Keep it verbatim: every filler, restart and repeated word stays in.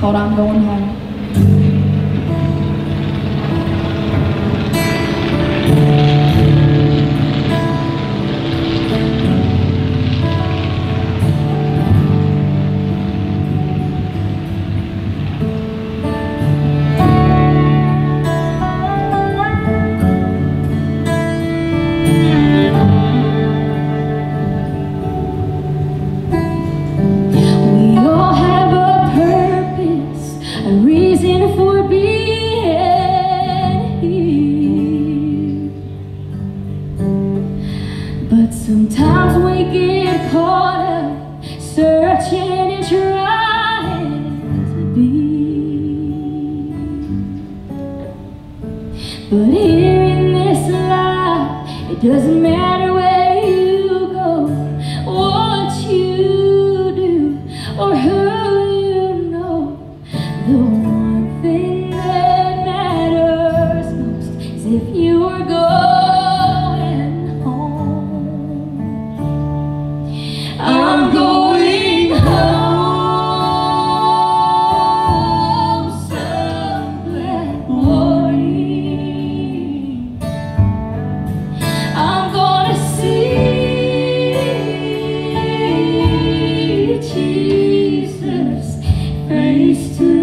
called I'm Going Home. A reason for being here, but sometimes we get caught up searching and trying to be. But here in this life, it doesn't matter where you go, what you do, or who. The one thing that matters most is if you are going home. I'm going home some black morning. I'm gonna see Jesus face to